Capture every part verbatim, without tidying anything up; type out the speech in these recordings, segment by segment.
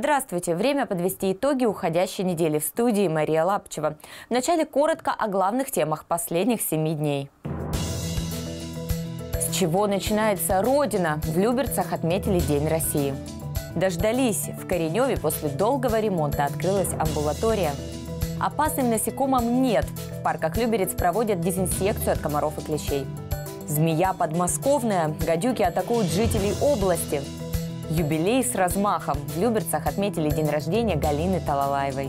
Здравствуйте! Время подвести итоги уходящей недели. В студии Мария Лапчева. Вначале коротко о главных темах последних семи дней. С чего начинается Родина? В Люберцах отметили День России. Дождались. В Кореневе после долгого ремонта открылась амбулатория. Опасным насекомым нет. В парках Люберец проводят дезинсекцию от комаров и клещей. Змея подмосковная. Гадюки атакуют жителей области. Юбилей с размахом. В Люберцах отметили день рождения Галины Талалаевой.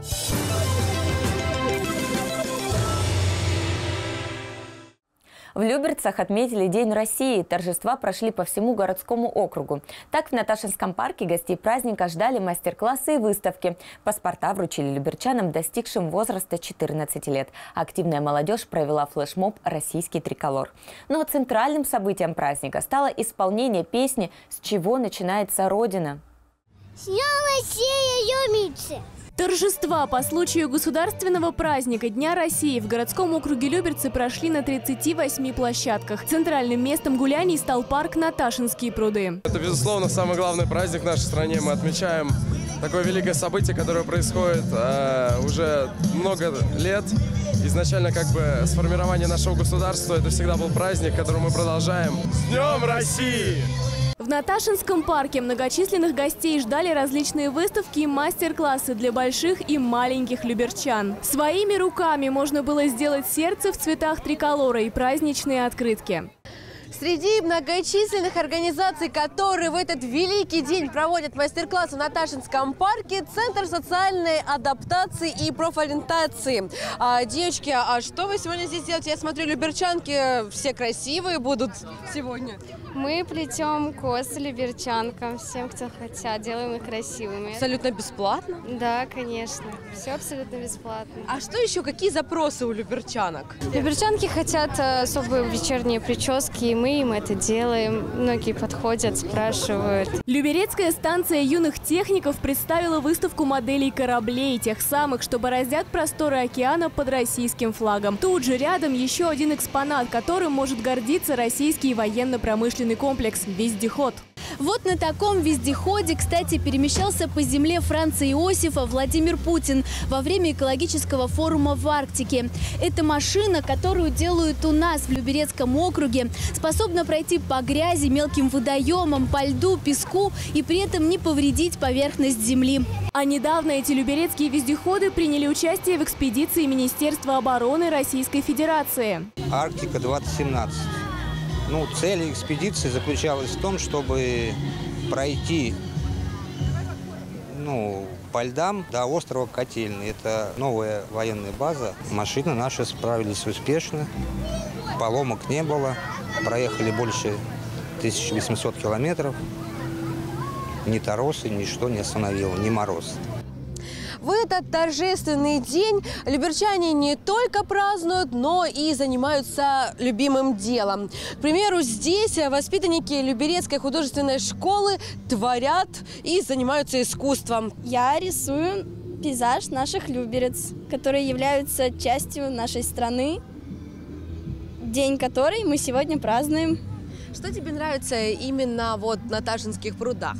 В Люберцах отметили День России. Торжества прошли по всему городскому округу. Так, в Наташинском парке гостей праздника ждали мастер-классы и выставки. Паспорта вручили люберчанам, достигшим возраста четырнадцати лет. Активная молодежь провела флешмоб «Российский триколор». Но центральным событием праздника стало исполнение песни «С чего начинается Родина». С днем России, Люберцы! Торжества по случаю государственного праздника Дня России в городском округе Люберцы прошли на тридцати восьми площадках. Центральным местом гуляний стал парк Наташинские пруды. Это, безусловно, самый главный праздник в нашей стране. Мы отмечаем такое великое событие, которое происходит э, уже много лет. Изначально, как бы, с формирования нашего государства это всегда был праздник, который мы продолжаем. С Днем России! В Наташинском парке многочисленных гостей ждали различные выставки и мастер-классы для больших и маленьких люберчан. Своими руками можно было сделать сердце в цветах триколора и праздничные открытки. Среди многочисленных организаций, которые в этот великий день проводят мастер-классы в Наташинском парке, Центр социальной адаптации и профориентации. А, девочки, а что вы сегодня здесь делаете? Я смотрю, люберчанки все красивые будут сегодня. Мы плетем косы люберчанкам, всем, кто хотят, делаем их красивыми. Абсолютно бесплатно? Да, конечно. Все абсолютно бесплатно. А что еще? Какие запросы у люберчанок? Люберчанки хотят особые вечерние прически, и мы им это делаем. Многие подходят, спрашивают. Люберецкая станция юных техников представила выставку моделей кораблей, тех самых, что бороздят просторы океана под российским флагом. Тут же рядом еще один экспонат, которым может гордиться российский военно-промышленный комплекс «Вездеход». Вот на таком вездеходе, кстати, перемещался по земле Франца Иосифа Владимир Путин во время экологического форума в Арктике. Эта машина, которую делают у нас в Люберецком округе, способна пройти по грязи, мелким водоемам, по льду, песку и при этом не повредить поверхность земли. А недавно эти люберецкие вездеходы приняли участие в экспедиции Министерства обороны Российской Федерации. Арктика двадцать семнадцать. Ну, цель экспедиции заключалась в том, чтобы пройти ну, по льдам до острова Котельный. Это новая военная база. Машины наши справились успешно, поломок не было. Проехали больше тысячи восьмисот километров. Ни торосы, ничто не остановило, ни мороз. В этот торжественный день люберчане не только празднуют, но и занимаются любимым делом. К примеру, здесь воспитанники Люберецкой художественной школы творят и занимаются искусством. Я рисую пейзаж наших Люберец, которые являются частью нашей страны, день которой мы сегодня празднуем. Что тебе нравится именно вот на Наташинских прудах?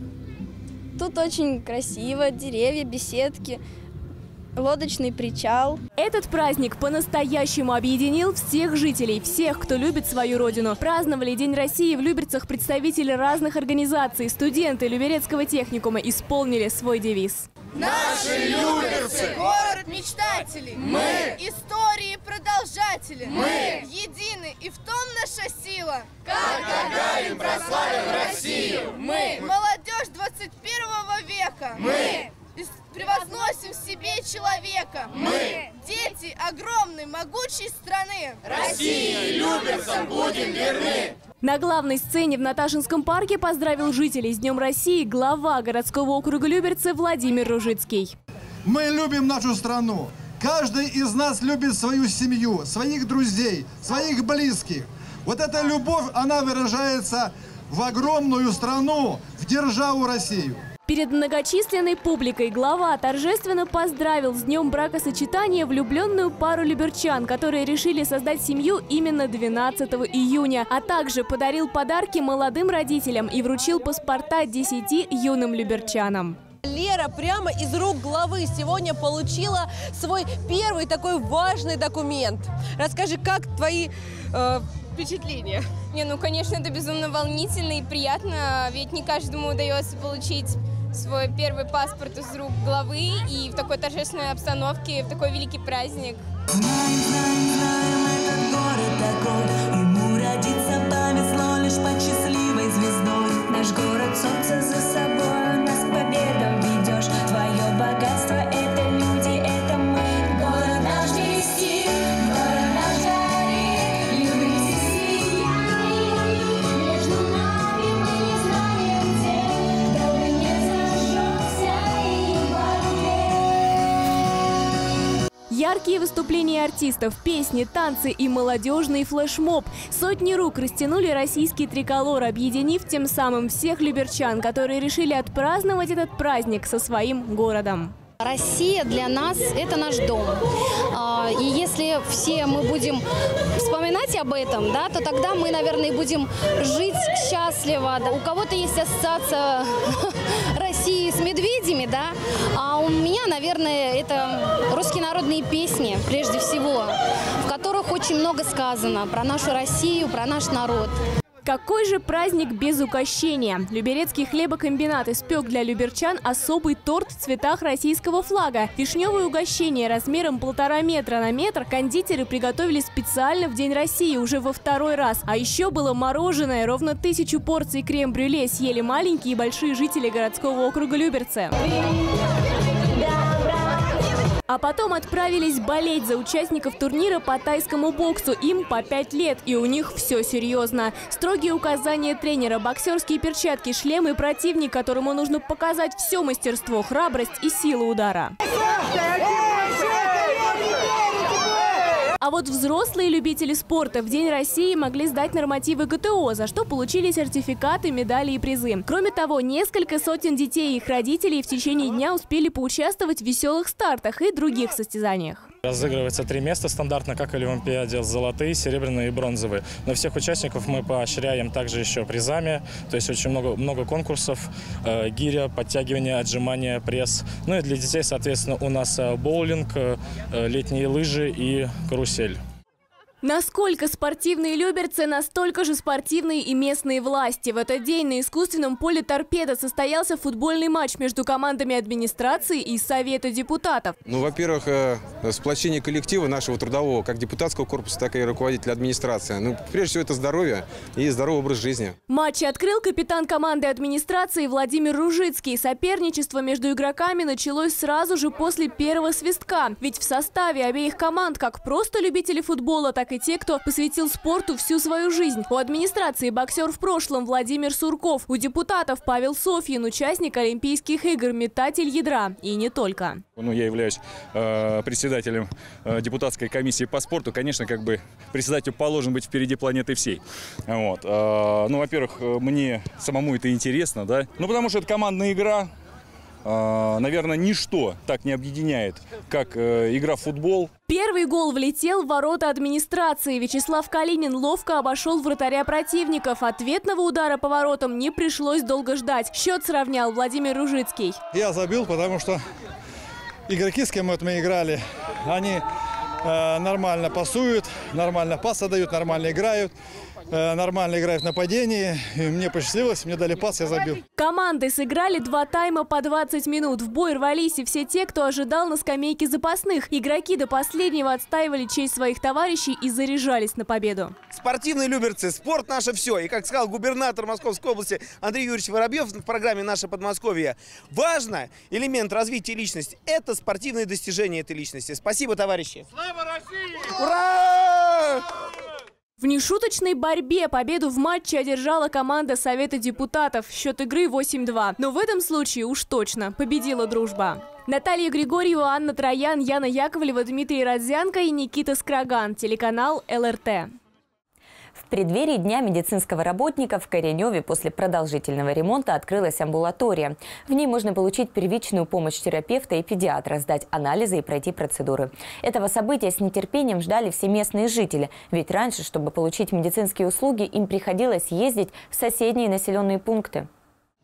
Тут очень красиво, деревья, беседки, лодочный причал. Этот праздник по-настоящему объединил всех жителей, всех, кто любит свою родину. Праздновали День России в Люберцах представители разных организаций. Студенты Люберецкого техникума исполнили свой девиз. Наши Люберцы! Город мечтателей! Мы! Истории продолжатели! Мы! Едины, и в том наша сила! Как Гагарин прославил Россию! Мы! Молодежь двадцать первого века! Мы! Превозносим в себе человека! Мы! Дети огромной, могучей страны! России, Люберцам будем верны! На главной сцене в Наташинском парке поздравил жителей с Днем России глава городского округа Люберцы Владимир Ружицкий. Мы любим нашу страну. Каждый из нас любит свою семью, своих друзей, своих близких. Вот эта любовь, она выражается в огромную страну, в державу Россию. Перед многочисленной публикой глава торжественно поздравил с днем бракосочетания влюбленную пару люберчан, которые решили создать семью именно двенадцатого июня, а также подарил подарки молодым родителям и вручил паспорта десяти юным люберчанам. Лера прямо из рук главы сегодня получила свой первый такой важный документ. Расскажи, как твои э, впечатления? Не, ну, конечно, это безумно волнительно и приятно, ведь не каждому удается получить свой первый паспорт из рук главы и в такой торжественной обстановке, в такой великий праздник. Знаем, знаем, знаем, этот город такой, ему родиться повезло лишь под счастливой звездой. Наш город солнце за собой, нас к победам ведешь. Твое богатство — это люди, это мы. Город наш вести, город наш горит, любите сияние. Между нами мы не знаем тех, кто бы не зажжется и в борьбе. Яркие выступления артистов, песни, танцы и молодежный флешмоб. Сотни рук растянули российский триколор, объединив тем самым всех люберчан, которые решили отпраздновать этот праздник со своим городом. Россия для нас – это наш дом. И если все мы будем вспоминать об этом, да, то тогда мы, наверное, будем жить счастливо. У кого-то есть ассоциация России с медведями, да, а у меня, наверное, это русские народные песни, прежде всего, в которых очень много сказано про нашу Россию, про наш народ. Какой же праздник без угощения? Люберецкий хлебокомбинат испек для люберчан особый торт в цветах российского флага. Вишневое угощение размером полтора метра на метр кондитеры приготовили специально в День России уже во второй раз. А еще было мороженое. Ровно тысячу порций крем-брюле съели маленькие и большие жители городского округа Люберцы. А потом отправились болеть за участников турнира по тайскому боксу. Им по пять лет, и у них все серьезно. Строгие указания тренера, боксерские перчатки, шлемы, противник, которому нужно показать все мастерство, храбрость и силу удара. А вот взрослые любители спорта в День России могли сдать нормативы ГТО, за что получили сертификаты, медали и призы. Кроме того, несколько сотен детей и их родителей в течение дня успели поучаствовать в веселых стартах и других состязаниях. Разыгрывается три места стандартно, как и в Олимпиаде: золотые, серебряные и бронзовые. Но всех участников мы поощряем также еще призами. То есть очень много, много конкурсов: э, гиря, подтягивание, отжимания, пресс. Ну и для детей, соответственно, у нас боулинг, э, летние лыжи и карусель. Насколько спортивные люберцы, настолько же спортивные и местные власти. В этот день на искусственном поле «Торпедо» состоялся футбольный матч между командами администрации и Совета депутатов. Ну, во-первых, сплочение коллектива нашего трудового, как депутатского корпуса, так и руководителя администрации. Ну, прежде всего, это здоровье и здоровый образ жизни. Матч открыл капитан команды администрации Владимир Ружицкий. Соперничество между игроками началось сразу же после первого свистка. Ведь в составе обеих команд как просто любители футбола, так и те, кто посвятил спорту всю свою жизнь. У администрации боксер в прошлом Владимир Сурков, у депутатов Павел Софьин, участник Олимпийских игр, метатель ядра. И не только. Ну, я являюсь э, председателем э, депутатской комиссии по спорту. Конечно, как бы председателю положен быть впереди планеты всей. Вот. Э, ну, во-первых, мне самому это интересно, да. Ну, потому что это командная игра. Наверное, ничто так не объединяет, как э, игра в футбол. Первый гол влетел в ворота администрации. Вячеслав Калинин ловко обошел вратаря противников. Ответного удара по воротам не пришлось долго ждать. Счет сравнял Владимир Ружицкий. Я забил, потому что игроки, с кем мы играли, они э, нормально пасуют, нормально пас отдают, нормально играют. Нормально играют в нападении. И мне посчастливилось, мне дали пас, я забил. Команды сыграли два тайма по двадцать минут. В бой рвались и все те, кто ожидал на скамейке запасных. Игроки до последнего отстаивали честь своих товарищей и заряжались на победу. Спортивные люберцы, спорт наше все. И, как сказал губернатор Московской области Андрей Юрьевич Воробьев в программе «Наше Подмосковье», важно элемент развития личности – это спортивные достижения этой личности. Спасибо, товарищи! Слава России! Ура! В нешуточной борьбе победу в матче одержала команда Совета депутатов. Счет игры восемь-два. Но в этом случае уж точно победила дружба. Наталья Григорьева, Анна Троян, Яна Яковлева, Дмитрий Родзянко и Никита Скраган. Телеканал эл эр тэ. В преддверии Дня медицинского работника в Кореневе после продолжительного ремонта открылась амбулатория. В ней можно получить первичную помощь терапевта и педиатра, сдать анализы и пройти процедуры. Этого события с нетерпением ждали все местные жители. Ведь раньше, чтобы получить медицинские услуги, им приходилось ездить в соседние населенные пункты.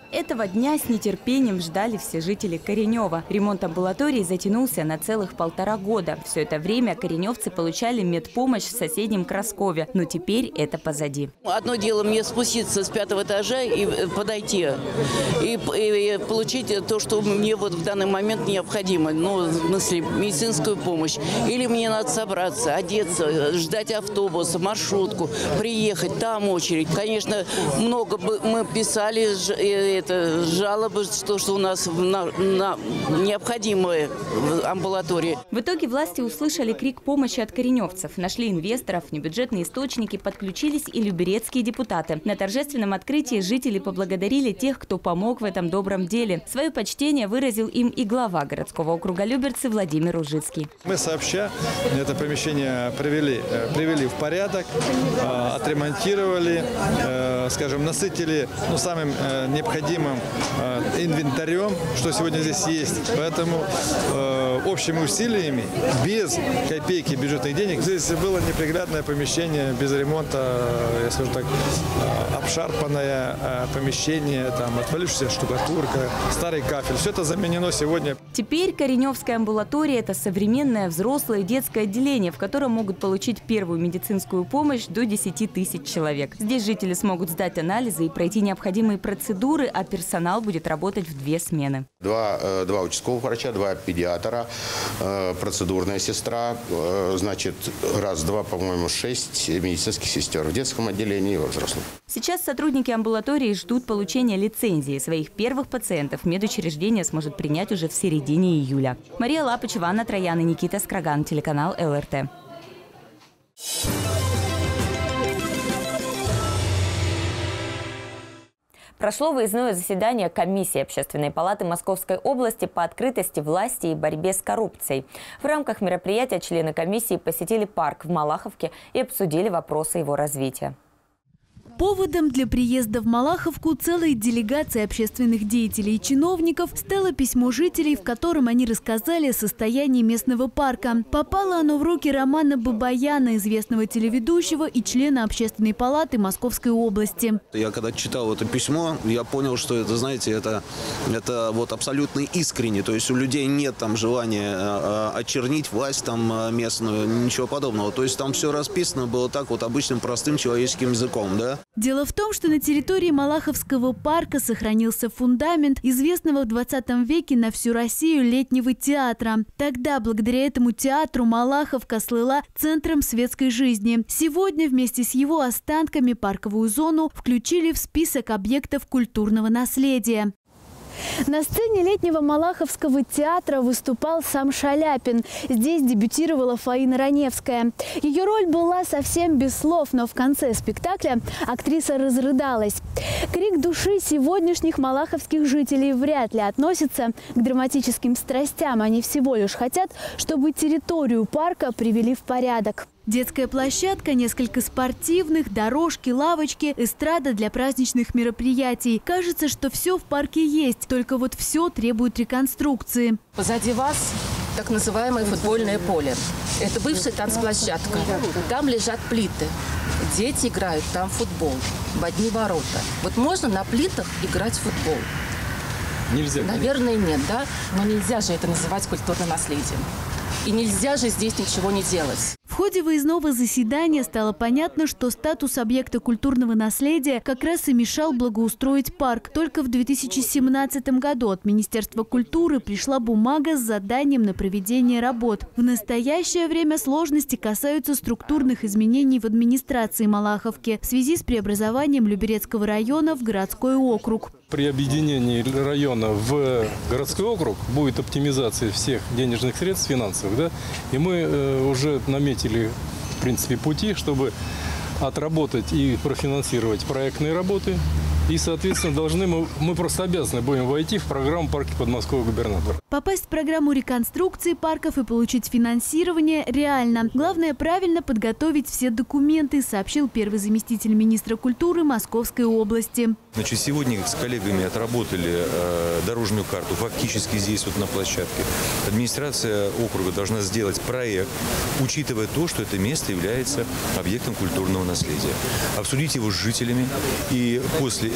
Этого дня с нетерпением ждали все жители Коренева. Ремонт амбулатории затянулся на целых полтора года. Все это время кореневцы получали медпомощь в соседнем Краскове. Но теперь это позади. Одно дело мне спуститься с пятого этажа и подойти, и, и получить то, что мне вот в данный момент необходимо. Ну, в смысле, медицинскую помощь. Или мне надо собраться, одеться, ждать автобуса, маршрутку, приехать, там очередь. Конечно, много бы мы писали это, жалобы, что, что у нас на, на необходимые амбулатории. В итоге власти услышали крик помощи от кореневцев, нашли инвесторов, небюджетные источники, подключились и люберецкие депутаты. На торжественном открытии жители поблагодарили тех, кто помог в этом добром деле. Свое почтение выразил им и глава городского округа Люберцы Владимир Ужицкий. Мы сообща это помещение привели, привели в порядок, отремонтировали, скажем, насытили ну, самым необходимым инвентарем, что сегодня здесь есть. Поэтому э, общими усилиями, без копейки бюджетных денег, здесь было неприглядное помещение, без ремонта, я скажу так, э, обшарпанное э, помещение, там, отвалившаяся штукатурка, старый кафель. Все это заменено сегодня. Теперь Кореневская амбулатория – это современное взрослое детское отделение, в котором могут получить первую медицинскую помощь до десяти тысяч человек. Здесь жители смогут сдать анализы и пройти необходимые процедуры, а персонал будет работать в две смены. Два, два участковых врача, два педиатра, процедурная сестра, значит, раз-два, по-моему, шесть медицинских сестер в детском отделении и во взрослом. Сейчас сотрудники амбулатории ждут получения лицензии. Своих первых пациентов медучреждение сможет принять уже в середине июля. Мария Лапычева, Анна Троян и Никита Скраган, телеканал эл эр тэ. Прошло выездное заседание комиссии Общественной палаты Московской области по открытости власти и борьбе с коррупцией. В рамках мероприятия члены комиссии посетили парк в Малаховке и обсудили вопросы его развития. Поводом для приезда в Малаховку целой делегации общественных деятелей и чиновников стало письмо жителей, в котором они рассказали о состоянии местного парка. Попало оно в руки Романа Бабаяна, известного телеведущего и члена Общественной палаты Московской области. Я когда читал это письмо, я понял, что это, знаете, это, это вот абсолютно искренне. То есть у людей нет там желания э, очернить власть там местную, ничего подобного. То есть там все расписано было так вот обычным простым человеческим языком, да? Дело в том, что на территории Малаховского парка сохранился фундамент известного в двадцатом веке на всю Россию летнего театра. Тогда, благодаря этому театру, Малаховка слыла центром светской жизни. Сегодня вместе с его останками парковую зону включили в список объектов культурного наследия. На сцене летнего Малаховского театра выступал сам Шаляпин. Здесь дебютировала Фаина Раневская. Ее роль была совсем без слов, но в конце спектакля актриса разрыдалась. Крик души сегодняшних малаховских жителей вряд ли относится к драматическим страстям. Они всего лишь хотят, чтобы территорию парка привели в порядок. Детская площадка, несколько спортивных, дорожки, лавочки, эстрада для праздничных мероприятий. Кажется, что все в парке есть, только вот все требует реконструкции. Позади вас так называемое футбольное поле. Это бывшая танцплощадка. Там лежат плиты. Дети играют там в футбол, в одни ворота. Вот можно на плитах играть в футбол? Нельзя. Наверное, нет, да? Но нельзя же это называть культурным наследием. И нельзя же здесь ничего не делать. В ходе выездного заседания стало понятно, что статус объекта культурного наследия как раз и мешал благоустроить парк. Только в две тысячи семнадцатом году от Министерства культуры пришла бумага с заданием на проведение работ. В настоящее время сложности касаются структурных изменений в администрации Малаховки в связи с преобразованием Люберецкого района в городской округ. При объединении района в городской округ будет оптимизация всех денежных средств финансовых, да? И мы э, уже наметили, в принципе, пути, чтобы отработать и профинансировать проектные работы. И, соответственно, должны мы, мы просто обязаны будем войти в программу «Парки подмосковного губернатора». Попасть в программу реконструкции парков и получить финансирование реально. Главное – правильно подготовить все документы, сообщил первый заместитель министра культуры Московской области. Значит, сегодня с коллегами отработали э, дорожную карту фактически здесь, вот на площадке. Администрация округа должна сделать проект, учитывая то, что это место является объектом культурного наследия. Обсудить его с жителями и после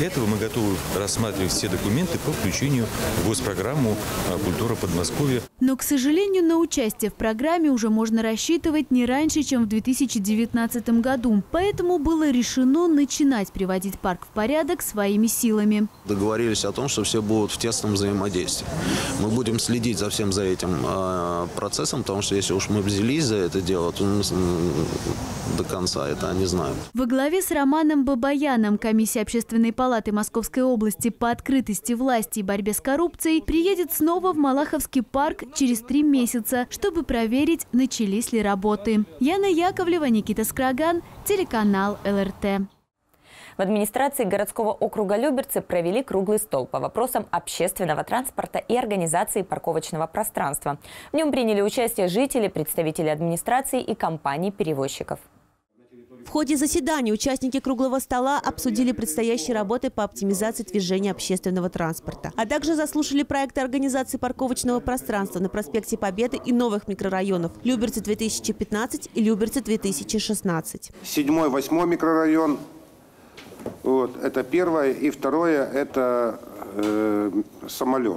этого мы готовы рассматривать все документы по включению в госпрограмму «Культура Подмосковья». Но, к сожалению, на участие в программе уже можно рассчитывать не раньше, чем в две тысячи девятнадцатом году. Поэтому было решено начинать приводить парк в порядок своими силами. Договорились о том, что все будут в тесном взаимодействии. Мы будем следить за всем за этим э, процессом, потому что если уж мы взялись за это дело, то мы до конца это не знаем. Во главе с Романом Бабаяном комиссия Общественной палаты Московской области по открытости власти и борьбе с коррупцией приедет снова в Малаховский парк через три месяца, чтобы проверить, начались ли работы. Яна Яковлева, Никита Скраган, телеканал эл эр тэ. В администрации городского округа Люберцы провели круглый стол по вопросам общественного транспорта и организации парковочного пространства. В нем приняли участие жители, представители администрации и компаний-перевозчиков. В ходе заседания участники круглого стола обсудили предстоящие работы по оптимизации движения общественного транспорта, а также заслушали проекты организации парковочного пространства на проспекте Победы и новых микрорайонов Люберцы две тысячи пятнадцать и Люберцы две тысячи шестнадцать. Седьмой, восьмой микрорайон. Вот, это первое. И второе – это э, самолет.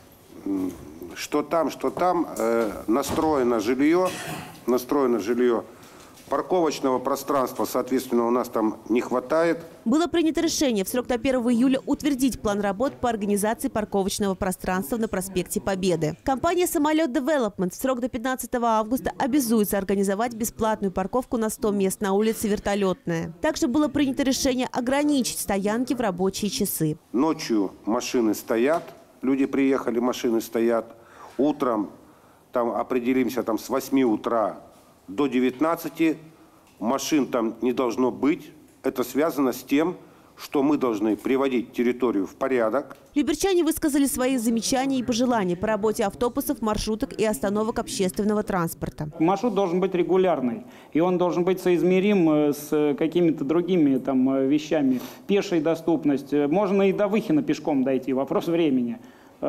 Что там, что там, э, настроено жилье, настроено жилье. Парковочного пространства, соответственно, у нас там не хватает. Было принято решение в срок до первого июля утвердить план работ по организации парковочного пространства на проспекте Победы. Компания «Самолет Девелопмент» в срок до пятнадцатого августа обязуется организовать бесплатную парковку на сто мест на улице Вертолетная. Также было принято решение ограничить стоянки в рабочие часы. Ночью машины стоят, люди приехали, машины стоят. Утром там определимся там, с восьми утра до девятнадцати, машин там не должно быть. Это связано с тем, что мы должны приводить территорию в порядок. Люберчане высказали свои замечания и пожелания по работе автобусов, маршруток и остановок общественного транспорта. Маршрут должен быть регулярный, и он должен быть соизмерим с какими-то другими там, вещами. Пешая доступность. Можно и до Выхина пешком дойти, вопрос времени.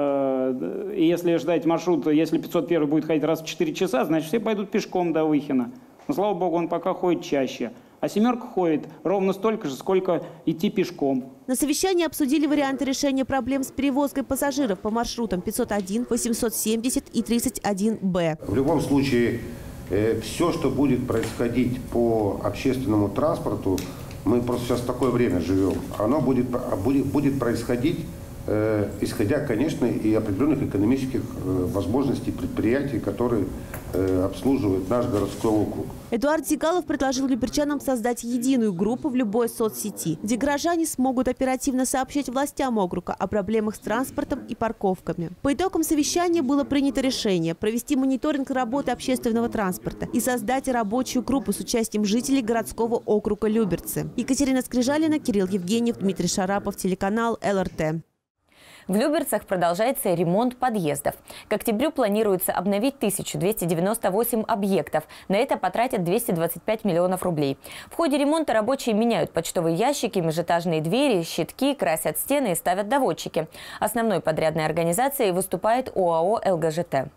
И если ждать маршрут, если пятьсот один будет ходить раз в четыре часа, значит все пойдут пешком до Выхина. Но, слава богу, он пока ходит чаще. А семерка ходит ровно столько же, сколько идти пешком. На совещании обсудили варианты решения проблем с перевозкой пассажиров по маршрутам пятьсот один, восемьсот семьдесят и тридцать один бэ. В любом случае, э, все, что будет происходить по общественному транспорту, мы просто сейчас в такое время живем, оно будет, будет, будет происходить, э, исходя, конечно, и определенных экономических э, возможностей предприятий, которые э, обслуживают наш городской округ. Эдуард Зигалов предложил люберчанам создать единую группу в любой соцсети, где горожане смогут оперативно сообщать властям округа о проблемах с транспортом и парковками. По итогам совещания было принято решение провести мониторинг работы общественного транспорта и создать рабочую группу с участием жителей городского округа Люберцы. Екатерина Скрижалина, Кирилл Евгеньев, Дмитрий Шарапов, телеканал эл эр тэ. В Люберцах продолжается ремонт подъездов. К октябрю планируется обновить тысячу двести девяносто восемь объектов. На это потратят двести двадцать пять миллионов рублей. В ходе ремонта рабочие меняют почтовые ящики, межэтажные двери, щитки, красят стены и ставят доводчики. Основной подрядной организацией выступает ОАО эл гэ жэ тэ.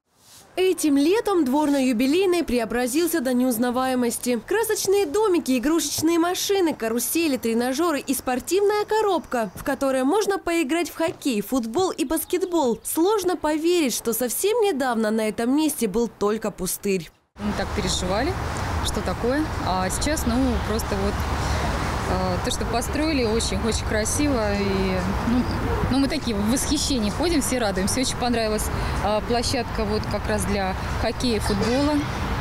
Этим летом двор на Юбилейной преобразился до неузнаваемости. Красочные домики, игрушечные машины, карусели, тренажеры и спортивная коробка, в которой можно поиграть в хоккей, футбол и баскетбол. Сложно поверить, что совсем недавно на этом месте был только пустырь. Мы так переживали, что такое. А сейчас, ну, просто вот то, что построили, очень-очень красиво. И, ну, ну, мы такие в восхищении ходим, все радуемся. Очень понравилась а, площадка вот как раз для хоккея и футбола.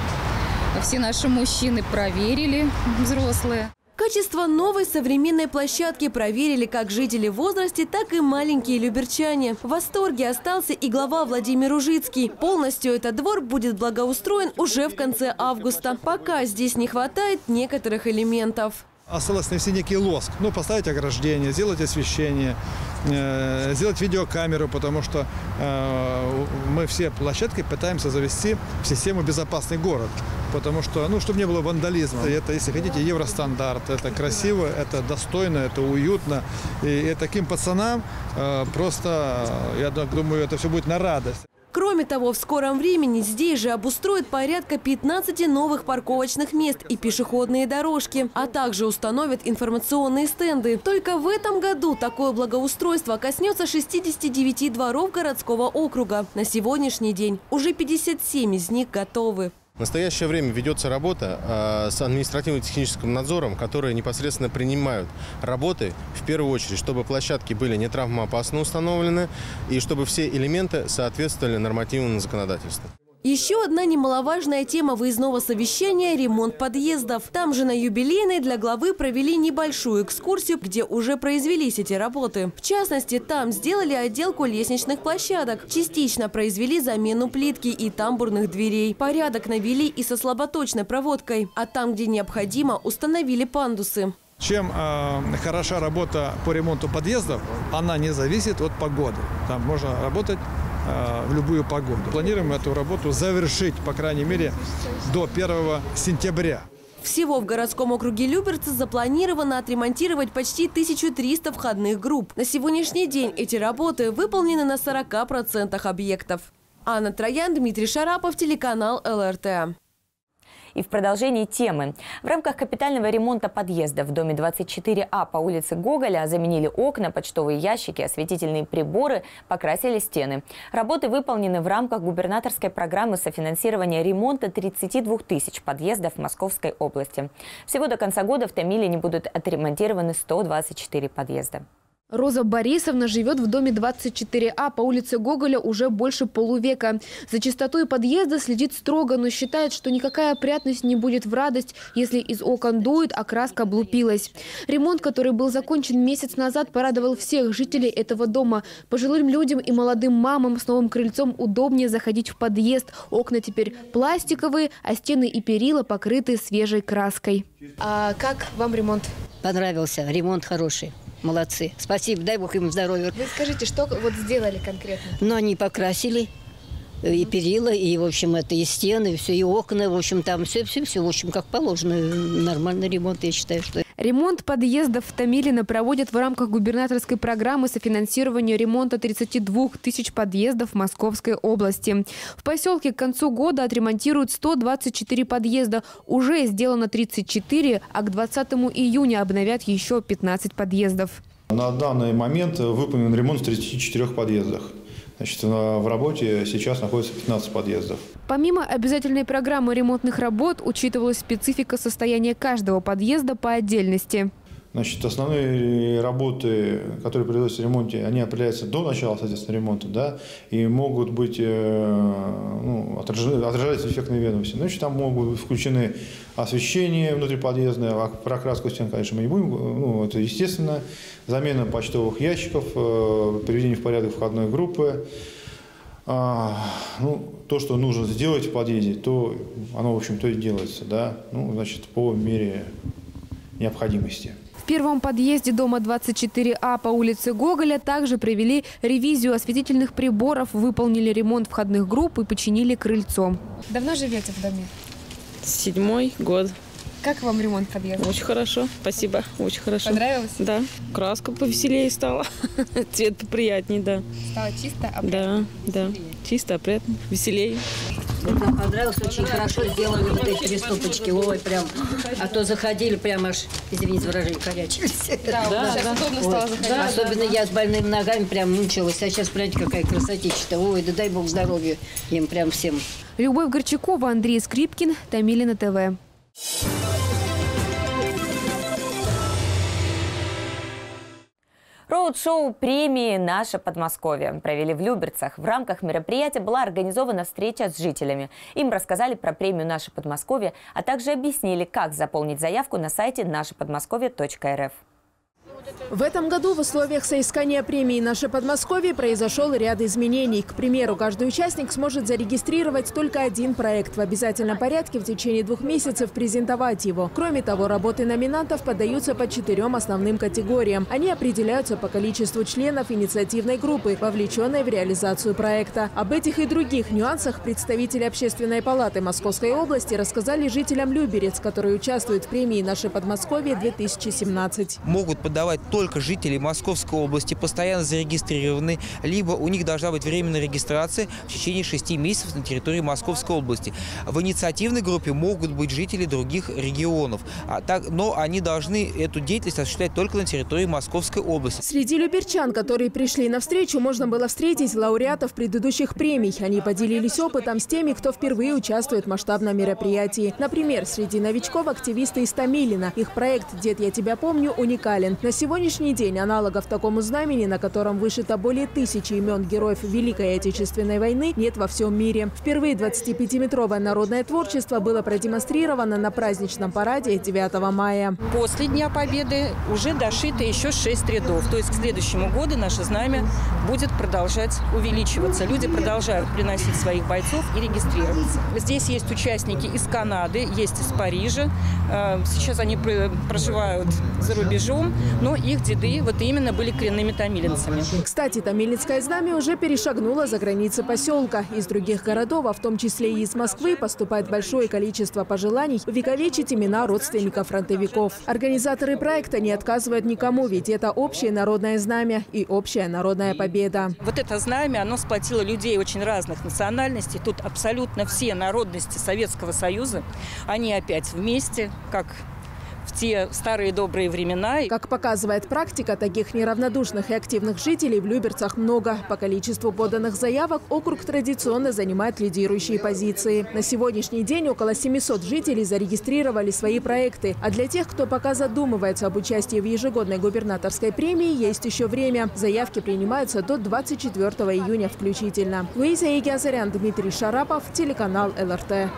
Все наши мужчины проверили, взрослые. Качество новой современной площадки проверили как жители в возрасте, так и маленькие люберчане. В восторге остался и глава Владимир Ужицкий. Полностью этот двор будет благоустроен уже в конце августа. Пока здесь не хватает некоторых элементов. Осталось навести некий лоск. Ну, поставить ограждение, сделать освещение, э, сделать видеокамеру, потому что э, мы все площадки пытаемся завести в систему «Безопасный город». Потому что, ну, чтобы не было вандализма. Это, если хотите, евростандарт. Это красиво, это достойно, это уютно. И, и таким пацанам э, просто, я думаю, это все будет на радость. Кроме того, в скором времени здесь же обустроят порядка пятнадцати новых парковочных мест и пешеходные дорожки, а также установят информационные стенды. Только в этом году такое благоустройство коснется шестидесяти девяти дворов городского округа. На сегодняшний день уже пятьдесят семь из них готовы. В настоящее время ведется работа э, с административно-техническим надзором, которые непосредственно принимают работы, в первую очередь, чтобы площадки были не травмоопасно установлены и чтобы все элементы соответствовали нормативному законодательству. Еще одна немаловажная тема выездного совещания – ремонт подъездов. Там же на Юбилейной для главы провели небольшую экскурсию, где уже произвелись эти работы. В частности, там сделали отделку лестничных площадок, частично произвели замену плитки и тамбурных дверей. Порядок навели и со слаботочной проводкой, а там, где необходимо, установили пандусы. Чем э, хороша работа по ремонту подъездов, она не зависит от погоды. Там можно работать в любую погоду. Планируем эту работу завершить, по крайней мере, до первого сентября. Всего в городском округе Люберцы запланировано отремонтировать почти тысячу триста входных групп. На сегодняшний день эти работы выполнены на сорока процентах объектов. Анна Троян, Дмитрий Шарапов, телеканал эл эр тэ. И в продолжении темы. В рамках капитального ремонта подъезда в доме двадцать четыре А по улице Гоголя заменили окна, почтовые ящики, осветительные приборы, покрасили стены. Работы выполнены в рамках губернаторской программы софинансирования ремонта тридцати двух тысяч подъездов в Московской области. Всего до конца года в Томилине будут отремонтированы сто двадцать четыре подъезда. Роза Борисовна живет в доме двадцать четыре А по улице Гоголя уже больше полувека. За чистотой подъезда следит строго, но считает, что никакая опрятность не будет в радость, если из окон дует, а краска облупилась. Ремонт, который был закончен месяц назад, порадовал всех жителей этого дома. Пожилым людям и молодым мамам с новым крыльцом удобнее заходить в подъезд. Окна теперь пластиковые, а стены и перила покрыты свежей краской. А как вам ремонт? Понравился. Ремонт хороший. Молодцы. Спасибо, дай Бог им здоровья. Вы скажите, что вот сделали конкретно? Ну, они покрасили и перила, и, в общем, это и стены, и все, и окна, в общем, там все-все-все, в общем, как положено. Нормальный ремонт, я считаю, что... Ремонт подъездов в Томилино проводят в рамках губернаторской программы софинансирования ремонта тридцати двух тысяч подъездов в Московской области. В поселке к концу года отремонтируют сто двадцать четыре подъезда. Уже сделано тридцать четыре, а к двадцатому июня обновят еще пятнадцать подъездов. На данный момент выполнен ремонт в тридцати четырёх подъездах. Значит, в работе сейчас находится пятнадцать подъездов. Помимо обязательной программы ремонтных работ, учитывалась специфика состояния каждого подъезда по отдельности. Значит, основные работы, которые производятся в ремонте, они определяются до начала, соответственно, ремонта, да, и могут быть, ну, отражены, отражаются эффектные ведомости. Значит, там могут быть включены освещение внутриподъездное, а прокраску стен, конечно, мы не будем, ну, это естественно, замена почтовых ящиков, приведение в порядок входной группы. Ну, то, что нужно сделать в подъезде, то оно, в общем-то, и делается, да, ну, значит, по мере необходимости. В первом подъезде дома двадцать четыре А по улице Гоголя также провели ревизию осветительных приборов, выполнили ремонт входных групп и починили крыльцо. Давно живете в доме? Седьмой год. Как вам ремонт подъезда? Очень хорошо, спасибо, очень хорошо. Понравилось? Да. Краска повеселее стала, цвет поприятнее, да. Стало чисто, опрятно? Да, да, чисто, опрятно, веселее. Нам понравилось, очень хорошо сделали вот эти приступочки. Ой, прям, а то заходили прям аж, извините выражение, корячились. Да, да, сейчас да. удобно стало заходить. Да, особенно да. Я с больными ногами прям мучилась. А сейчас, смотрите, какая красотища-то. Ой, да дай Бог здоровья им прям всем. Любовь Горчакова, Андрей Скрипкин, Томилино ТВ. Роуд-шоу премии «Наше Подмосковье» провели в Люберцах. В рамках мероприятия была организована встреча с жителями. Им рассказали про премию «Наше Подмосковье», а также объяснили, как заполнить заявку на сайте наше подмосковье точка эр эф. В этом году в условиях соискания премии «Наше Подмосковье» произошел ряд изменений. К примеру, каждый участник сможет зарегистрировать только один проект. В обязательном порядке в течение двух месяцев презентовать его. Кроме того, работы номинантов подаются по четырем основным категориям. Они определяются по количеству членов инициативной группы, вовлеченной в реализацию проекта. Об этих и других нюансах представители Общественной палаты Московской области рассказали жителям Люберец, которые участвуют в премии «Наше Подмосковье-две тысячи семнадцать». Могут подавать проживать только жители Московской области, постоянно зарегистрированы, либо у них должна быть временная регистрация в течение шести месяцев на территории Московской области. В инициативной группе могут быть жители других регионов, а так, но они должны эту деятельность осуществлять только на территории Московской области. Среди люберчан, которые пришли на встречу, можно было встретить лауреатов предыдущих премий. Они поделились опытом с теми, кто впервые участвует в масштабном мероприятии. Например, среди новичков активисты из Томилина. Их проект «Дед, я тебя помню» уникален. На сегодняшний день аналогов такому знамени, на котором вышито более тысячи имен героев Великой Отечественной войны, нет во всем мире. Впервые двадцатипятиметровое народное творчество было продемонстрировано на праздничном параде девятого мая. После Дня Победы уже дошито еще шесть рядов. То есть к следующему году наше знамя будет продолжать увеличиваться. Люди продолжают приносить своих бойцов и регистрироваться. Здесь есть участники из Канады, есть из Парижа. Сейчас они проживают за рубежом, но их деды вот именно были коренными томилинцами. Кстати, томилинское знамя уже перешагнуло за границы поселка. Из других городов, а в том числе и из Москвы, поступает большое количество пожеланий увековечить имена родственников фронтовиков. Организаторы проекта не отказывают никому, ведь это общее народное знамя и общая народная победа. Вот это знамя, оно сплотило людей очень разных национальностей. Тут абсолютно все народности Советского Союза, они опять вместе, как в те старые добрые времена. Как показывает практика, таких неравнодушных и активных жителей в Люберцах много. По количеству поданных заявок округ традиционно занимает лидирующие позиции. На сегодняшний день около семисот жителей зарегистрировали свои проекты. А для тех, кто пока задумывается об участии в ежегодной губернаторской премии, есть еще время. Заявки принимаются до двадцать четвёртого июня включительно. Луиза Егиазарян, Дмитрий Шарапов, телеканал эл эр тэ.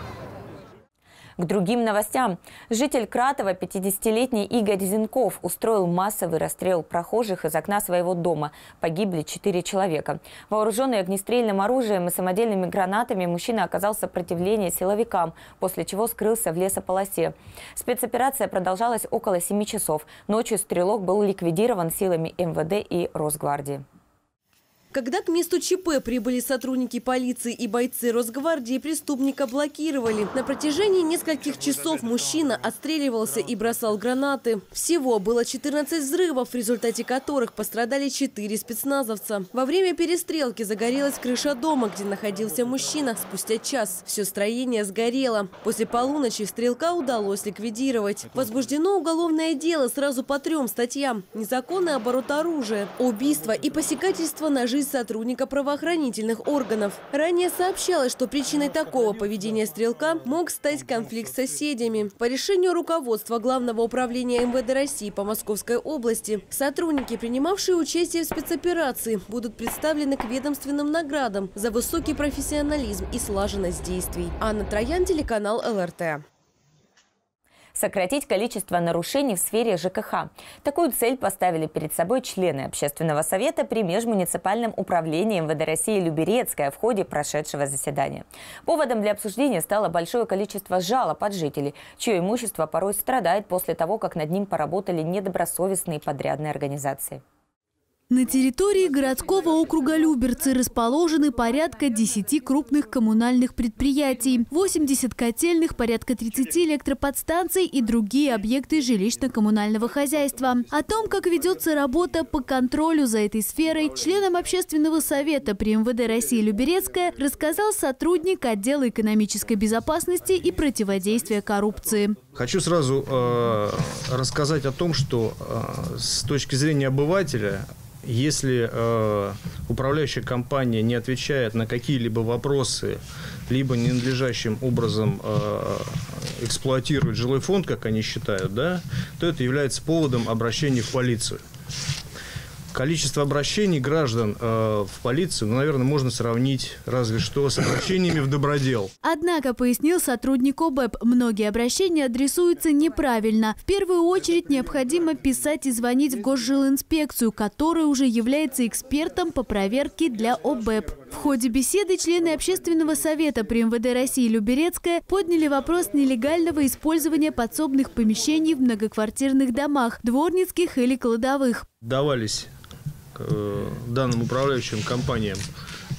К другим новостям. Житель Кратова, пятидесятилетний Игорь Зинков, устроил массовый расстрел прохожих из окна своего дома. Погибли четыре человека. Вооруженный огнестрельным оружием и самодельными гранатами, мужчина оказал сопротивление силовикам, после чего скрылся в лесополосе. Спецоперация продолжалась около семи часов. Ночью стрелок был ликвидирован силами эм вэ дэ и Росгвардии. Когда к месту ЧП прибыли сотрудники полиции и бойцы Росгвардии, преступника блокировали. На протяжении нескольких часов мужчина отстреливался и бросал гранаты. Всего было четырнадцать взрывов, в результате которых пострадали четыре спецназовца. Во время перестрелки загорелась крыша дома, где находился мужчина. Спустя час все строение сгорело. После полуночи стрелка удалось ликвидировать. Возбуждено уголовное дело сразу по трем статьям: незаконный оборот оружия, убийство и посягательство на жизнь сотрудника правоохранительных органов. Ранее сообщалось, что причиной такого поведения стрелка мог стать конфликт с соседями. По решению руководства Главного управления эм вэ дэ России по Московской области, сотрудники, принимавшие участие в спецоперации, будут представлены к ведомственным наградам за высокий профессионализм и слаженность действий. Анна Троян, телеканал эл эр тэ. Сократить количество нарушений в сфере жэ ка ха. Такую цель поставили перед собой члены Общественного совета при межмуниципальном управлении эм вэ дэ России Люберецкая в ходе прошедшего заседания. Поводом для обсуждения стало большое количество жалоб от жителей, чье имущество порой страдает после того, как над ним поработали недобросовестные подрядные организации. На территории городского округа Люберцы расположены порядка десяти крупных коммунальных предприятий, восемьдесят котельных, порядка тридцати электроподстанций и другие объекты жилищно-коммунального хозяйства. О том, как ведется работа по контролю за этой сферой, членам Общественного совета при эм вэ дэ России Люберецкая рассказал сотрудник отдела экономической безопасности и противодействия коррупции. Хочу сразу э, рассказать о том, что э, с точки зрения обывателя, если э, управляющая компания не отвечает на какие-либо вопросы, либо ненадлежащим образом э, эксплуатирует жилой фонд, как они считают, да, то это является поводом обращения в полицию. Количество обращений граждан э, в полицию, ну, наверное, можно сравнить разве что с обращениями в добродел. Однако, пояснил сотрудник о бэ пэ, многие обращения адресуются неправильно. В первую очередь необходимо писать и звонить в Госжилинспекцию, которая уже является экспертом по проверке для о бэ пэ. В ходе беседы члены Общественного совета при эм вэ дэ России Люберецкая подняли вопрос нелегального использования подсобных помещений в многоквартирных домах, дворницких или кладовых. Давались данным управляющим компаниям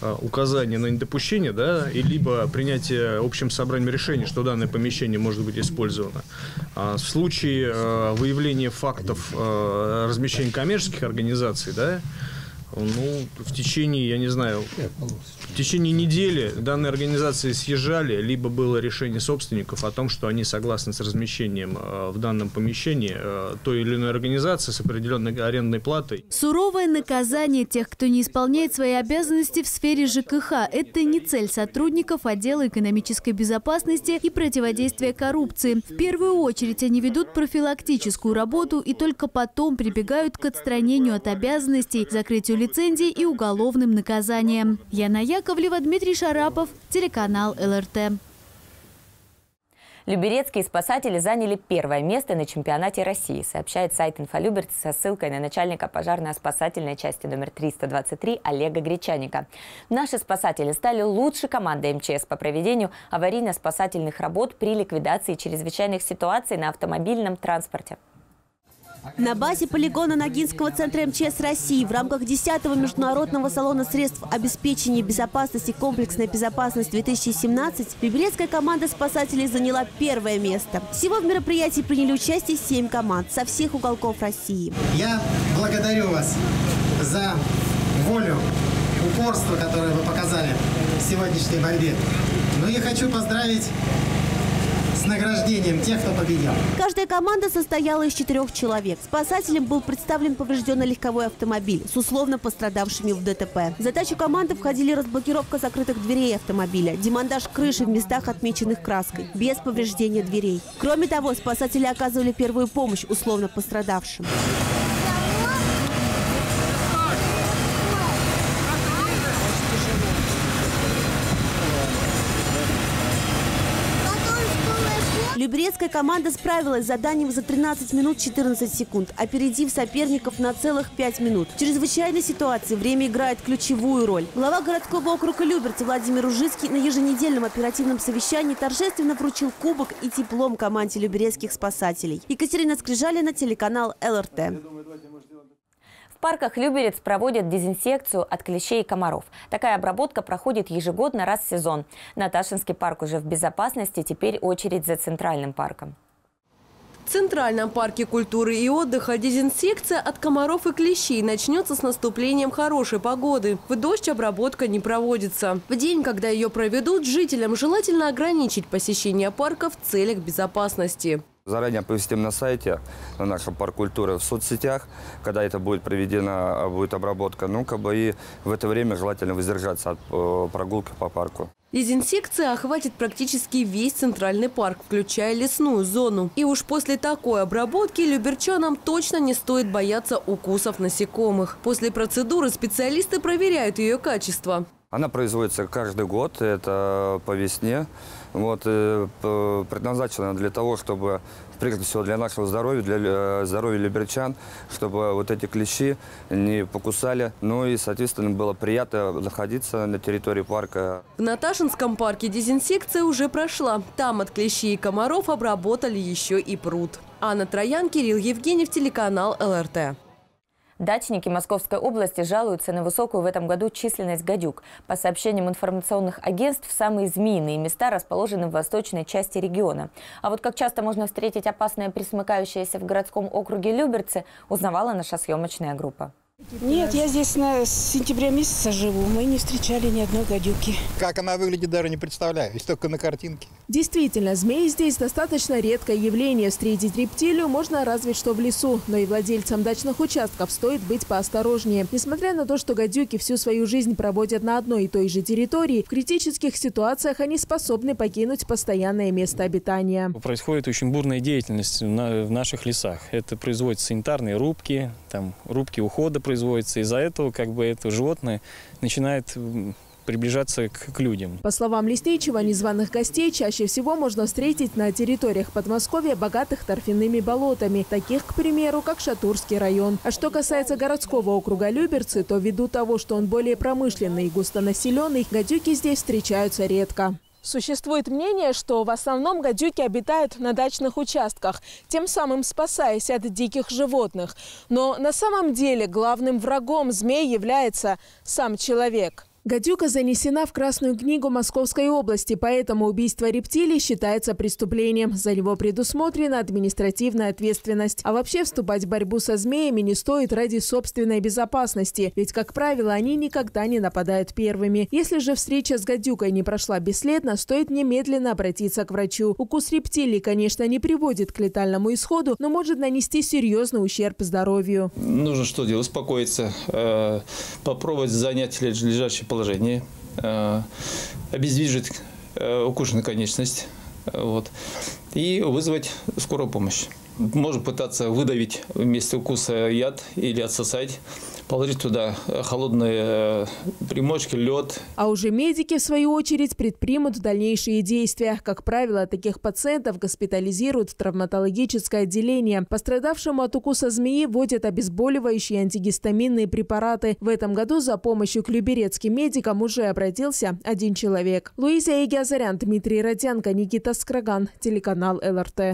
указание на недопущение, да, и либо принятие общим собранием решения, что данное помещение может быть использовано. В случае выявления фактов размещения коммерческих организаций, да, ну, в течение, я не знаю, в течение недели данные организации съезжали, либо было решение собственников о том, что они согласны с размещением в данном помещении той или иной организации с определенной арендной платой. Суровое наказание тех, кто не исполняет свои обязанности в сфере ЖКХ – это не цель сотрудников отдела экономической безопасности и противодействия коррупции. В первую очередь они ведут профилактическую работу и только потом прибегают к отстранению от обязанностей, закрытию лицензий и уголовным наказанием. Яна Яковлева, Дмитрий Шарапов, телеканал эл эр тэ. Люберецкие спасатели заняли первое место на чемпионате России, сообщает сайт «Инфолюберцы» со ссылкой на начальника пожарно-спасательной части номер триста двадцать три Олега Гречаника. Наши спасатели стали лучшей командой эм че эс по проведению аварийно-спасательных работ при ликвидации чрезвычайных ситуаций на автомобильном транспорте. На базе полигона Ногинского центра эм че эс России в рамках десятого международного салона средств обеспечения безопасности комплексной безопасности-две тысячи семнадцать люберецкая команда спасателей заняла первое место. Всего в мероприятии приняли участие семь команд со всех уголков России. Я благодарю вас за волю, упорство, которое вы показали в сегодняшней борьбе. Ну и хочу поздравить с награждением тех, кто победил. Каждая команда состояла из четырех человек. Спасателям был представлен поврежденный легковой автомобиль с условно пострадавшими в дэ тэ пэ. В задачу команды входили разблокировка закрытых дверей автомобиля, демонтаж крыши в местах, отмеченных краской, без повреждения дверей. Кроме того, спасатели оказывали первую помощь условно пострадавшим. Люберецкая команда справилась с заданием за тринадцать минут четырнадцать секунд, опередив соперников на целых пять минут. В чрезвычайной ситуации время играет ключевую роль. Глава городского округа Люберцы Владимир Ужицкий на еженедельном оперативном совещании торжественно вручил кубок и диплом команде люберецких спасателей. Екатерина Скрижалина, телеканал эл эр тэ. В парках Люберец проводят дезинсекцию от клещей и комаров. Такая обработка проходит ежегодно раз в сезон. Наташинский парк уже в безопасности, теперь очередь за Центральным парком. В Центральном парке культуры и отдыха дезинсекция от комаров и клещей начнется с наступлением хорошей погоды. В дождь обработка не проводится. В день, когда ее проведут, жителям желательно ограничить посещение парка в целях безопасности. Заранее оповестим на сайте, на нашем парк культуры, в соцсетях, когда это будет проведена, будет обработка. Ну, как бы и в это время желательно воздержаться от э, прогулки по парку. Дезинсекция охватит практически весь Центральный парк, включая лесную зону. И уж после такой обработки люберчанам точно не стоит бояться укусов насекомых. После процедуры специалисты проверяют ее качество. Она производится каждый год, это по весне. Вот, предназначена для того, чтобы, прежде всего, для нашего здоровья, для здоровья люберчан, чтобы вот эти клещи не покусали. Ну и, соответственно, было приятно находиться на территории парка. В Наташинском парке дезинсекция уже прошла. Там от клещей и комаров обработали еще и пруд. Анна Троян, Кирилл Евгеньев, телеканал эл эр тэ. Дачники Московской области жалуются на высокую в этом году численность гадюк. По сообщениям информационных агентств, самые змеиные места расположены в восточной части региона. А вот как часто можно встретить опасное присмыкающееся в городском округе Люберцы, узнавала наша съемочная группа. Нет, я здесь на, с сентября месяца живу. Мы не встречали ни одной гадюки. Как она выглядит, даже не представляю. Есть только на картинке. Действительно, змеи здесь достаточно редкое явление. Встретить рептилию можно разве что в лесу. Но и владельцам дачных участков стоит быть поосторожнее. Несмотря на то, что гадюки всю свою жизнь проводят на одной и той же территории, в критических ситуациях они способны покинуть постоянное место обитания. Происходит очень бурная деятельность в наших лесах. Это производятся санитарные рубки, там, рубки ухода производятся. Из-за этого как бы это животное начинает приближаться к, к людям. По словам лесничего, незваных гостей чаще всего можно встретить на территориях Подмосковья, богатых торфяными болотами, таких, к примеру, как Шатурский район. А что касается городского округа Люберцы, то ввиду того, что он более промышленный и густонаселенный, гадюки здесь встречаются редко. Существует мнение, что в основном гадюки обитают на дачных участках, тем самым спасаясь от диких животных. Но на самом деле главным врагом змей является сам человек. Гадюка занесена в Красную книгу Московской области, поэтому убийство рептилий считается преступлением. За него предусмотрена административная ответственность. А вообще вступать в борьбу со змеями не стоит ради собственной безопасности, ведь, как правило, они никогда не нападают первыми. Если же встреча с гадюкой не прошла бесследно, стоит немедленно обратиться к врачу. Укус рептилий, конечно, не приводит к летальному исходу, но может нанести серьезный ущерб здоровью. Нужно что делать? Успокоиться, э, попробовать занять лежачий положение, э, обездвижить э, укушенную конечность, э, вот, и вызвать скорую помощь. Можно пытаться выдавить вместо укуса яд или отсосать, положить туда холодные примочки, лед. А уже медики, в свою очередь, предпримут дальнейшие действия. Как правило, таких пациентов госпитализируют в травматологическое отделение. Пострадавшему от укуса змеи вводят обезболивающие антигистаминные препараты. В этом году за помощью к люберецким медикам уже обратился один человек. Луиза Егиазарян, Дмитрий Родянко, Никита Скраган, телеканал эл эр тэ.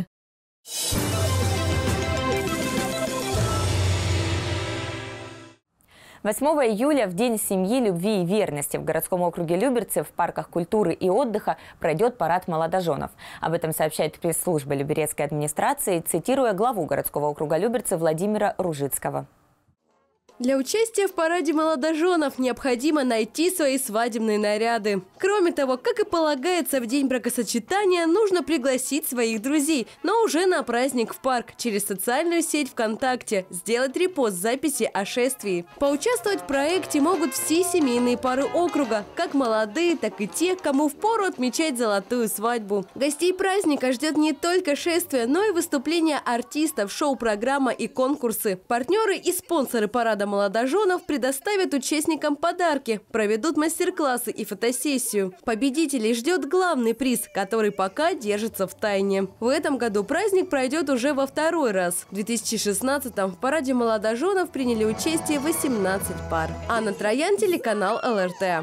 восьмого июля, в День семьи, любви и верности, в городском округе Люберцы в парках культуры и отдыха пройдет парад молодоженов. Об этом сообщает пресс-служба Люберецкой администрации, цитируя главу городского округа Люберцы Владимира Ружицкого. Для участия в параде молодоженов необходимо найти свои свадебные наряды. Кроме того, как и полагается в день бракосочетания, нужно пригласить своих друзей, но уже на праздник в парк через социальную сеть ВКонтакте, сделать репост записи о шествии. Поучаствовать в проекте могут все семейные пары округа, как молодые, так и те, кому впору отмечать золотую свадьбу. Гостей праздника ждет не только шествие, но и выступления артистов, шоу-программа и конкурсы. Партнеры и спонсоры парада молодоженов предоставят участникам подарки, проведут мастер-классы и фотосессию. Победителей ждет главный приз, который пока держится в тайне. В этом году праздник пройдет уже во второй раз. В две тысячи шестнадцатом в параде молодоженов приняли участие восемнадцать пар. Анна Троян, телеканал эл эр тэ.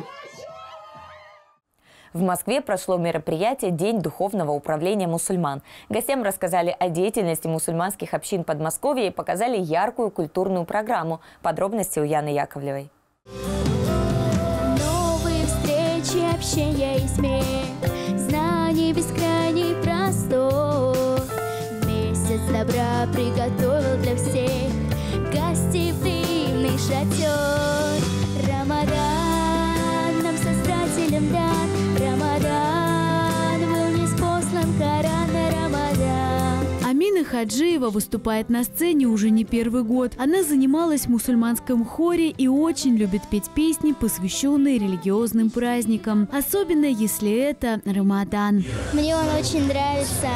В Москве прошло мероприятие «День духовного управления мусульман». Гостям рассказали о деятельности мусульманских общин Подмосковья и показали яркую культурную программу. Подробности у Яны Яковлевой. Новые встречи, общение и смех, знаний бескрайний простор. Месяц добра приготовил для всех гостеприимный шатер. Рамадан нам Создателем дан, Рамадан был ниспослан Коран на Рамадан. Амина Хаджиева выступает на сцене уже не первый год. Она занималась в мусульманском хоре и очень любит петь песни, посвященные религиозным праздникам, особенно если это Рамадан. Мне он очень нравится.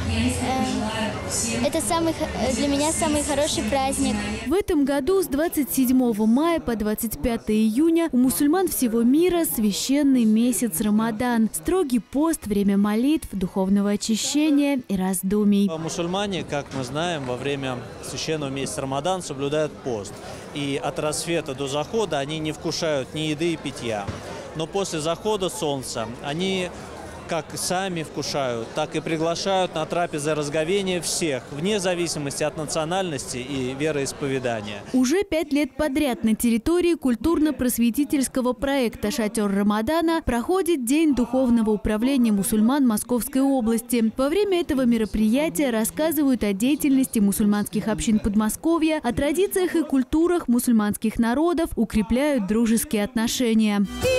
Это самый, для меня самый хороший праздник. В этом году с двадцать седьмого мая по двадцать пятое июня у мусульман всего мира священный месяц Рамадан. Строгий пост, время молитв, духовного очищения и раздумий. Мусульмане, как мы знаем, во время священного месяца Рамадан соблюдают пост. И от рассвета до захода они не вкушают ни еды и питья. Но после захода солнца они как сами вкушают, так и приглашают на трапезы разговения всех, вне зависимости от национальности и вероисповедания. Уже пять лет подряд на территории культурно-просветительского проекта «Шатер Рамадана» проходит День духовного управления мусульман Московской области. Во время этого мероприятия рассказывают о деятельности мусульманских общин Подмосковья, о традициях и культурах мусульманских народов, укрепляют дружеские отношения.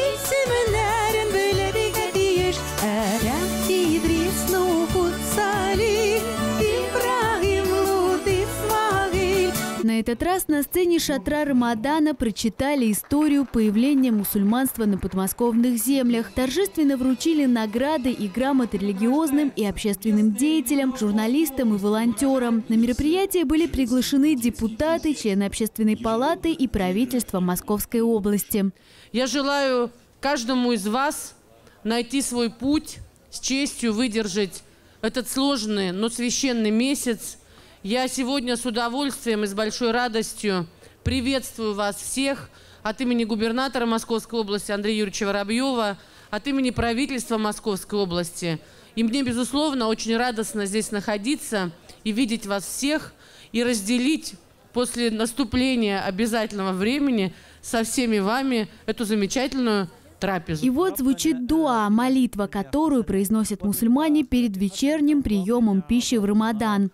На этот раз на сцене шатра Рамадана прочитали историю появления мусульманства на подмосковных землях, торжественно вручили награды и грамоты религиозным и общественным деятелям, журналистам и волонтерам. На мероприятие были приглашены депутаты, члены общественной палаты и правительства Московской области. Я желаю каждому из вас найти свой путь, с честью выдержать этот сложный, но священный месяц. Я сегодня с удовольствием и с большой радостью приветствую вас всех от имени губернатора Московской области Андрея Юрьевича Воробьева, от имени правительства Московской области. И мне, безусловно, очень радостно здесь находиться и видеть вас всех, и разделить после наступления обязательного времени со всеми вами эту замечательную трапезу. И вот звучит дуа, молитва, которую произносят мусульмане перед вечерним приемом пищи в Рамадан.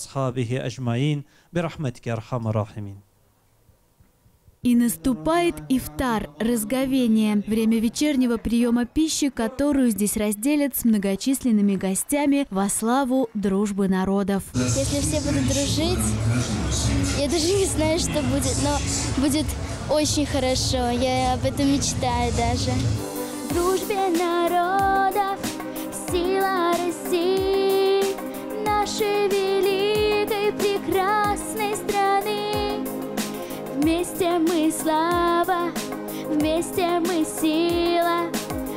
И наступает ифтар, разговение, время вечернего приема пищи, которую здесь разделят с многочисленными гостями во славу дружбы народов. Если все будут дружить, я даже не знаю, что будет, но будет очень хорошо. Я об этом мечтаю даже. В дружбе народов сила России, нашей великой прекрасной страны. Вместе мы слава, вместе мы сила,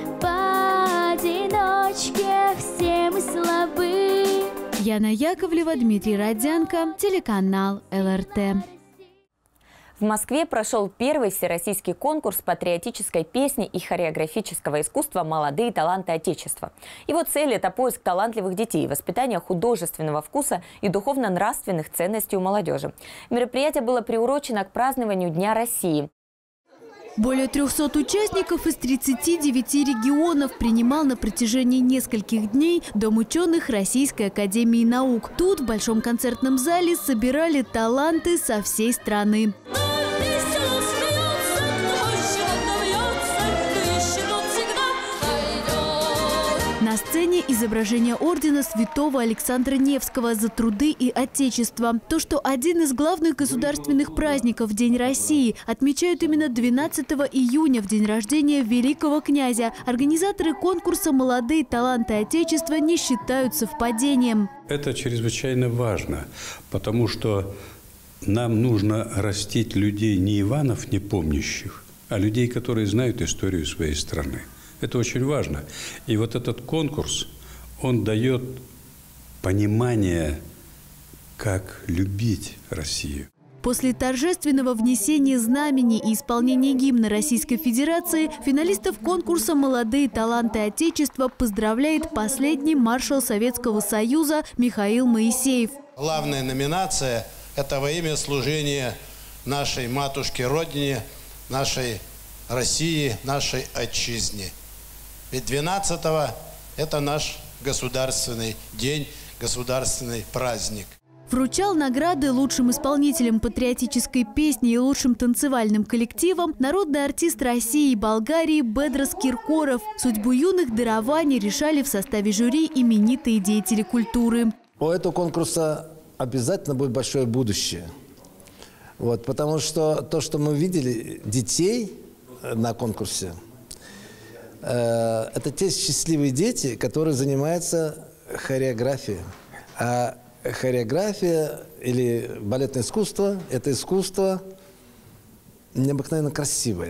поодиночке все мы слабы. Яна Яковлева, Дмитрий Родянко, телеканал эл эр тэ. В Москве прошел первый всероссийский конкурс патриотической песни и хореографического искусства «Молодые таланты Отечества». Его цель – это поиск талантливых детей, воспитание художественного вкуса и духовно-нравственных ценностей у молодежи. Мероприятие было приурочено к празднованию Дня России. Более трёхсот участников из тридцати девяти регионов принимал на протяжении нескольких дней Дом ученых Российской академии наук. Тут, в большом концертном зале, собирали таланты со всей страны. На сцене изображение ордена святого Александра Невского за труды и отечество. То, что один из главных государственных праздников – День России, отмечают именно двенадцатого июня, в день рождения великого князя. Организаторы конкурса «Молодые таланты Отечества» не считают совпадением. Это чрезвычайно важно, потому что нам нужно растить людей не Иванов, не помнящих, а людей, которые знают историю своей страны. Это очень важно. И вот этот конкурс, он дает понимание, как любить Россию. После торжественного внесения знамени и исполнения гимна Российской Федерации финалистов конкурса «Молодые таланты Отечества» поздравляет последний маршал Советского Союза Михаил Моисеев. Главная номинация – это во имя служения нашей матушке Родине, нашей России, нашей отчизне. Ведь двенадцатого – это наш государственный день, государственный праздник. Вручал награды лучшим исполнителям патриотической песни и лучшим танцевальным коллективам народный артист России и Болгарии Бедрос Киркоров. Судьбу юных дарований решали в составе жюри именитые деятели культуры. У этого конкурса обязательно будет большое будущее. Вот, потому что то, что мы видели детей на конкурсе, э, это те счастливые дети, которые занимаются хореографией. А хореография или балетное искусство – это искусство необыкновенно красивое.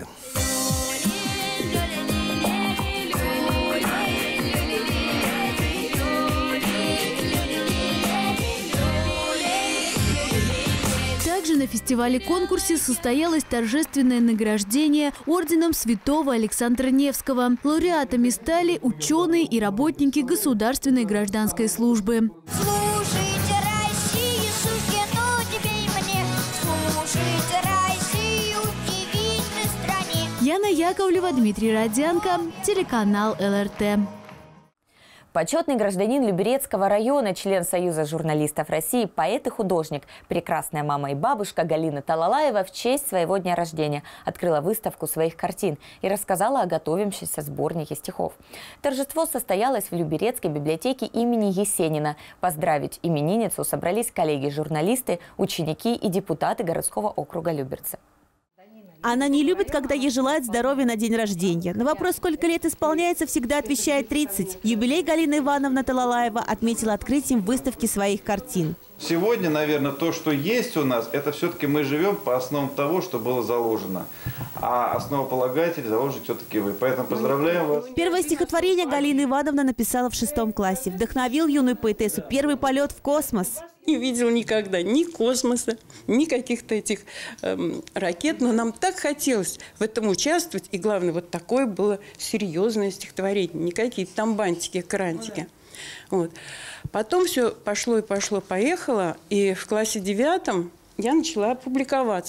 Также на фестивале-конкурсе состоялось торжественное награждение орденом святого Александра Невского. Лауреатами стали ученые и работники государственной гражданской службы. Яна Яковлева, Дмитрий Родянко, телеканал эл эр тэ. Почетный гражданин Люберецкого района, член Союза журналистов России, поэт и художник, прекрасная мама и бабушка Галина Талалаева в честь своего дня рождения открыла выставку своих картин и рассказала о готовящемся сборнике стихов. Торжество состоялось в Люберецкой библиотеке имени Есенина. Поздравить именинницу собрались коллеги-журналисты, ученики и депутаты городского округа Люберцы. Она не любит, когда ей желают здоровья на день рождения. На вопрос, сколько лет исполняется, всегда отвечает тридцать. Юбилей Галина Ивановна Талалаева отметила открытием выставки своих картин. Сегодня, наверное, то, что есть у нас, это все-таки мы живем по основам того, что было заложено. А основополагатель заложит все-таки вы. Поэтому поздравляем вас. Первое стихотворение Галина Ивановна написала в шестом классе. Вдохновил юную поэтессу первый полет в космос. Не видел никогда ни космоса, ни каких-то этих эм, ракет. Но нам так хотелось в этом участвовать. И главное, вот такое было серьезное стихотворение. Не какие-то там бантики, крантики. Вот. Потом все пошло и пошло, поехало. И в классе девятом я начала публиковаться.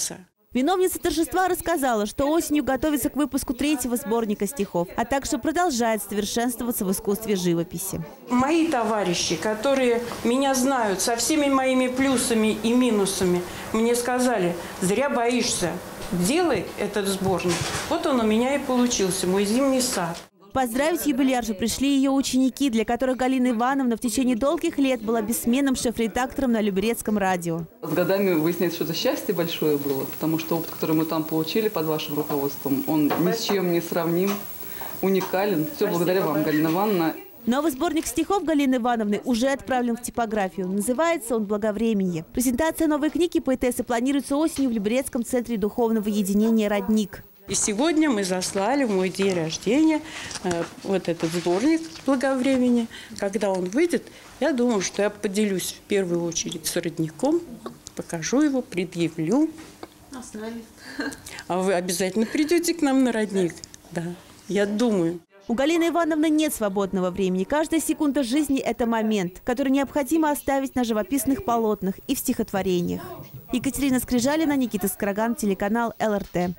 Виновница торжества рассказала, что осенью готовится к выпуску третьего сборника стихов, а также продолжает совершенствоваться в искусстве живописи. Мои товарищи, которые меня знают со всеми моими плюсами и минусами, мне сказали: зря боишься, делай этот сборник. Вот он у меня и получился, мой зимний сад. Поздравить юбиляршу пришли ее ученики, для которых Галина Ивановна в течение долгих лет была бессменным шеф-редактором на Люберецком радио. С годами выясняется, что это счастье большое было, потому что опыт, который мы там получили под вашим руководством, он ни с чем не сравним, уникален. Все благодаря вам, Галина Ивановна. Новый сборник стихов Галины Ивановны уже отправлен в типографию. Называется он «Благовременье». Презентация новой книги поэтессы планируется осенью в Люберецком центре духовного единения «Родник». И сегодня мы заслали в мой день рождения э, вот этот сборник «Благовременье». Когда он выйдет, я думаю, что я поделюсь в первую очередь с родником, покажу его, предъявлю. А вы обязательно придете к нам на родник? Да, я думаю. У Галины Ивановны нет свободного времени. Каждая секунда жизни – это момент, который необходимо оставить на живописных полотнах и в стихотворениях. Екатерина Скрижалина, Никита Скороган, телеканал эл эр тэ.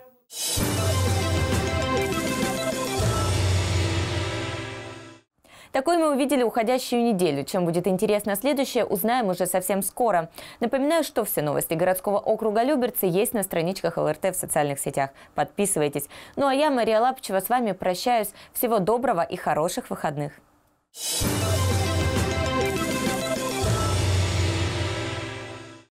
Такой мы увидели уходящую неделю. Чем будет интересно следующее, узнаем уже совсем скоро. Напоминаю, что все новости городского округа Люберцы есть на страничках эл эр тэ в социальных сетях. Подписывайтесь. Ну а я, Мария Лапчева, с вами прощаюсь. Всего доброго и хороших выходных.